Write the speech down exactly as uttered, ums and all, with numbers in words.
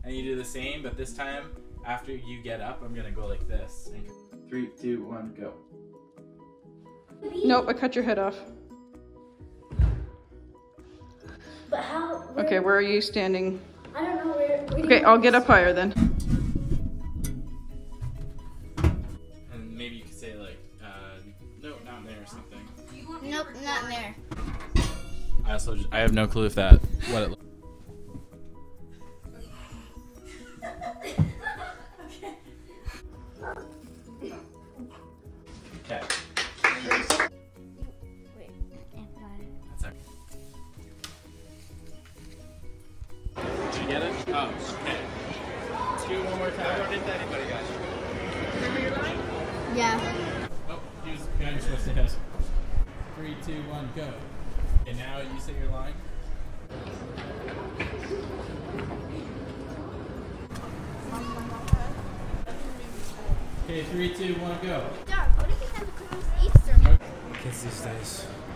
and you do the same, but this time, after you get up, I'm gonna go like this. And three, two, one, go. Nope, I cut your head off. But how? Where, Okay, where are you standing? I don't know where. where Okay, I'll get up higher then. And maybe you could say like, uh, no, not there or something. Nope, not there. I also, just, I have no clue if that, what it looks like. Okay. Wait, That's it. Did you get it? Oh, okay. Let's do it one more time. I don't hit anybody, guys. Remember your line? yeah. Oh, here's the guy you're supposed to hit. Three, two, one, go. And now you say your line. Okay, three, two, one, go. Dog, what if we have to close Easter? Kids these days.